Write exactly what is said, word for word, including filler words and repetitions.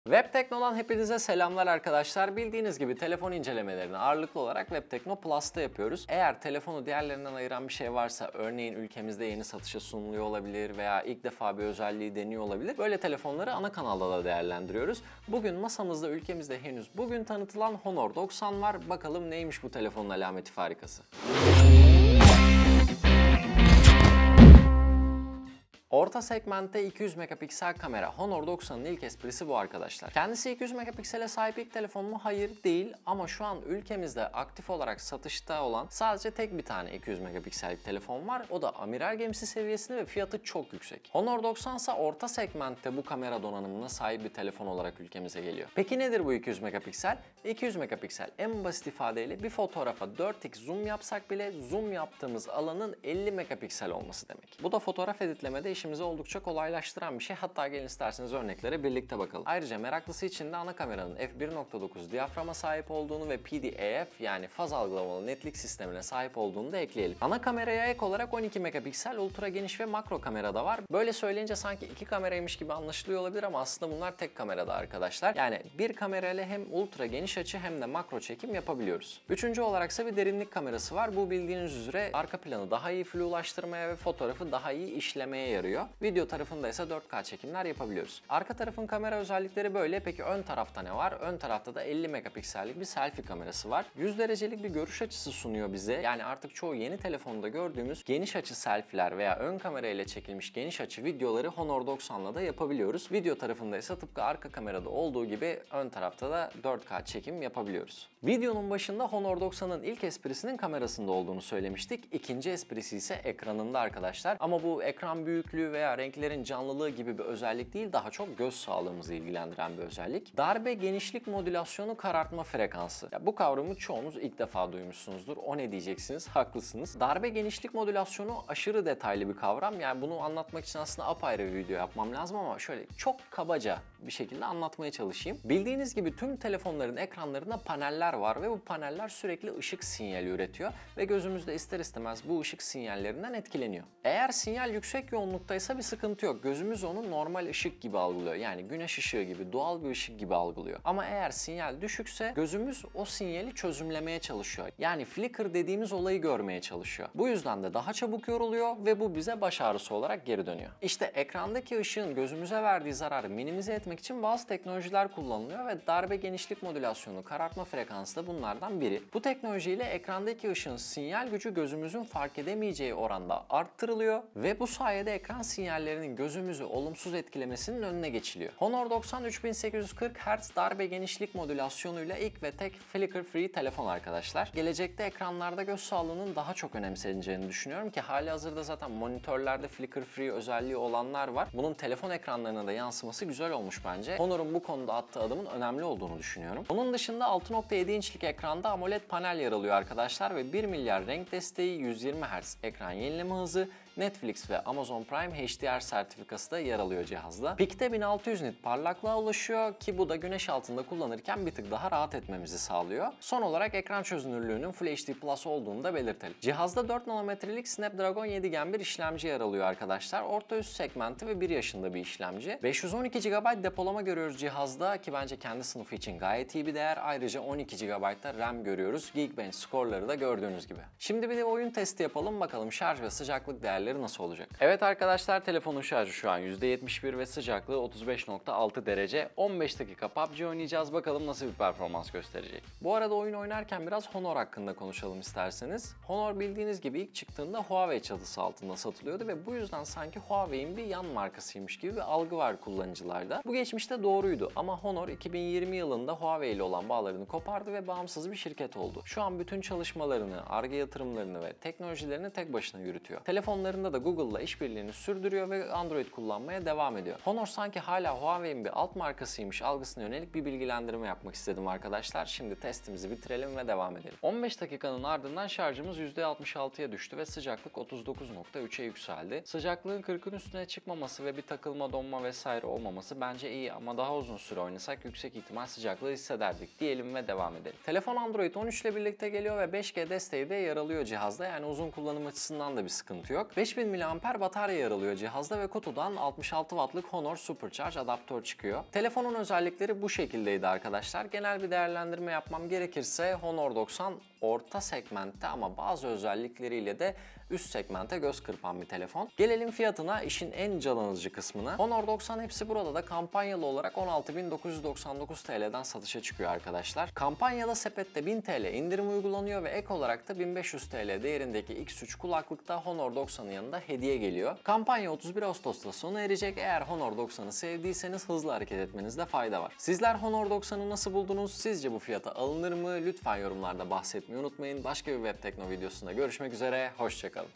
Webtekno'dan hepinize selamlar arkadaşlar. Bildiğiniz gibi telefon incelemelerini ağırlıklı olarak Webtekno Plus'ta yapıyoruz. Eğer telefonu diğerlerinden ayıran bir şey varsa, örneğin ülkemizde yeni satışa sunuluyor olabilir veya ilk defa bir özelliği deniyor olabilir. Böyle telefonları ana kanalda da değerlendiriyoruz. Bugün masamızda ülkemizde henüz bugün tanıtılan Honor doksan var. Bakalım neymiş bu telefonun alameti farikası. Orta segmentte iki yüz megapiksel kamera. Honor doksanın ilk esprisi bu arkadaşlar. Kendisi iki yüz megapiksele sahip ilk telefon mu? Hayır, değil. Ama şu an ülkemizde aktif olarak satışta olan sadece tek bir tane iki yüz megapiksellik telefon var. O da amiral gemisi seviyesinde ve fiyatı çok yüksek. Honor doksan ise orta segmentte bu kamera donanımına sahip bir telefon olarak ülkemize geliyor. Peki nedir bu iki yüz megapiksel? iki yüz megapiksel en basit ifadeyle bir fotoğrafa dört x zoom yapsak bile zoom yaptığımız alanın elli megapiksel olması demek. Bu da fotoğraf editlemede işimizi oldukça kolaylaştıran bir şey. Hatta gelin isterseniz örneklere birlikte bakalım. Ayrıca meraklısı için de ana kameranın f bir nokta dokuz diyaframa sahip olduğunu ve P D A F yani faz algılamalı netlik sistemine sahip olduğunu da ekleyelim. Ana kameraya ek olarak on iki megapiksel ultra geniş ve makro kamera da var. Böyle söyleyince sanki iki kameraymış gibi anlaşılıyor olabilir ama aslında bunlar tek kamerada arkadaşlar. Yani bir kamerayla hem ultra geniş açı hem de makro çekim yapabiliyoruz. Üçüncü olaraksa bir derinlik kamerası var. Bu bildiğiniz üzere arka planı daha iyi flulaştırmaya ve fotoğrafı daha iyi işlemeye yarıyor. Video tarafında ise dört K çekimler yapabiliyoruz. Arka tarafın kamera özellikleri böyle. Peki ön tarafta ne var? Ön tarafta da elli megapiksellik bir selfie kamerası var. yüz derecelik bir görüş açısı sunuyor bize. Yani artık çoğu yeni telefonda gördüğümüz geniş açı selfie'ler veya ön kamerayla çekilmiş geniş açı videoları Honor doksanla da yapabiliyoruz. Video tarafında ise tıpkı arka kamerada olduğu gibi ön tarafta da dört K çekim yapabiliyoruz. Videonun başında Honor doksanın ilk esprisinin kamerasında olduğunu söylemiştik. İkinci esprisi ise ekranında arkadaşlar. Ama bu ekran büyüklüğü veya renklerin canlılığı gibi bir özellik değil, daha çok göz sağlığımızı ilgilendiren bir özellik. Darbe genişlik modülasyonu karartma frekansı. Ya bu kavramı çoğunuz ilk defa duymuşsunuzdur. O ne diyeceksiniz? Haklısınız. Darbe genişlik modülasyonu aşırı detaylı bir kavram. Yani bunu anlatmak için aslında apayrı bir video yapmam lazım ama şöyle çok kabaca bir şekilde anlatmaya çalışayım. Bildiğiniz gibi tüm telefonların ekranlarında paneller var ve bu paneller sürekli ışık sinyali üretiyor ve gözümüz de ister istemez bu ışık sinyallerinden etkileniyor. Eğer sinyal yüksek yoğunluktaysa bir sıkıntı yok. Gözümüz onu normal ışık gibi algılıyor. Yani güneş ışığı gibi, doğal bir ışık gibi algılıyor. Ama eğer sinyal düşükse gözümüz o sinyali çözümlemeye çalışıyor. Yani flicker dediğimiz olayı görmeye çalışıyor. Bu yüzden de daha çabuk yoruluyor ve bu bize baş ağrısı olarak geri dönüyor. İşte ekrandaki ışığın gözümüze verdiği zararı minimize etmek için bazı teknolojiler kullanılıyor ve darbe genişlik modülasyonu, karartma frekansı da bunlardan biri. Bu teknolojiyle ekrandaki ışığın sinyal gücü gözümüzün fark edemeyeceği oranda arttırılıyor ve bu sayede ekran sinyallerinin gözümüzü olumsuz etkilemesinin önüne geçiliyor. Honor doksan üç bin sekiz yüz kırk hertz darbe genişlik modülasyonuyla ilk ve tek flicker free telefon arkadaşlar. Gelecekte ekranlarda göz sağlığının daha çok önemseneceğini düşünüyorum ki hali hazırda zaten monitörlerde flicker free özelliği olanlar var. Bunun telefon ekranlarına da yansıması güzel olmuş bence. Honor'un bu konuda attığı adımın önemli olduğunu düşünüyorum. Onun dışında altı nokta yedi inçlik ekranda AMOLED panel yer alıyor arkadaşlar ve bir milyar renk desteği, yüz yirmi hertz ekran yenileme hızı, Netflix ve Amazon Prime H D R sertifikası da yer alıyor cihazda. Peak'te bin altı yüz nit parlaklığa ulaşıyor ki bu da güneş altında kullanırken bir tık daha rahat etmemizi sağlıyor. Son olarak ekran çözünürlüğünün Full H D Plus olduğunu da belirtelim. Cihazda dört nanometrelik Snapdragon yedi Gen bir işlemci yer alıyor arkadaşlar. Orta üst segmenti ve bir yaşında bir işlemci. beş yüz on iki gigabayt depolama görüyoruz cihazda ki bence kendi sınıfı için gayet iyi bir değer. Ayrıca on iki gigabayt da RAM görüyoruz. Geekbench skorları da gördüğünüz gibi. Şimdi bir de oyun testi yapalım bakalım şarj ve sıcaklık değerleri nasıl olacak? Evet arkadaşlar, telefonun şarjı şu an yüzde yetmiş bir ve sıcaklığı otuz beş nokta altı derece. on beş dakika P U B G oynayacağız. Bakalım nasıl bir performans gösterecek. Bu arada oyun oynarken biraz Honor hakkında konuşalım isterseniz. Honor bildiğiniz gibi ilk çıktığında Huawei çatısı altında satılıyordu ve bu yüzden sanki Huawei'in bir yan markasıymış gibi bir algı var kullanıcılarda. Bu geçmişte doğruydu ama Honor iki bin yirmi yılında Huawei ile olan bağlarını kopardı ve bağımsız bir şirket oldu. Şu an bütün çalışmalarını, Ar-Ge yatırımlarını ve teknolojilerini tek başına yürütüyor. Telefonlarında da Google'la işbirliğini sürdürüyor ve Android kullanmaya devam ediyor. Honor sanki hala Huawei'in bir alt markasıymış algısına yönelik bir bilgilendirme yapmak istedim arkadaşlar. Şimdi testimizi bitirelim ve devam edelim. on beş dakikanın ardından şarjımız yüzde altmış altıya düştü ve sıcaklık otuz dokuz nokta üçe yükseldi. Sıcaklığın kırkın üstüne çıkmaması ve bir takılma, donma vesaire olmaması bence iyi ama daha uzun süre oynasak yüksek ihtimal sıcaklığı hissederdik diyelim ve devam edelim. Telefon Android on üç ile birlikte geliyor ve beş G desteği de yer alıyor cihazda, yani uzun kullanım açısından da bir sıkıntı yok. beş bin miliamper batarya yer alıyor cihazda ve kutudan altmış altı wattlık Honor Supercharge adaptör çıkıyor. Telefonun özellikleri bu şekildeydi arkadaşlar. Genel bir değerlendirme yapmam gerekirse Honor doksan orta segmentte ama bazı özellikleriyle de üst segmente göz kırpan bir telefon. Gelelim fiyatına, işin en can alıcı kısmına. Honor doksan hepsi burada da kampanyalı olarak on altı bin dokuz yüz doksan dokuz T L'den satışa çıkıyor arkadaşlar. Kampanyada sepette bin T L indirim uygulanıyor ve ek olarak da bin beş yüz T L değerindeki X üç kulaklıkta Honor doksanın yanında hediye geliyor. Kampanya otuz bir Ağustos'ta sona erecek. Eğer Honor doksanı sevdiyseniz hızlı hareket etmenizde fayda var. Sizler Honor doksanı nasıl buldunuz? Sizce bu fiyata alınır mı? Lütfen yorumlarda bahsetmeyi unutmayın. Başka bir Web Tekno videosunda görüşmek üzere. Hoşçakalın.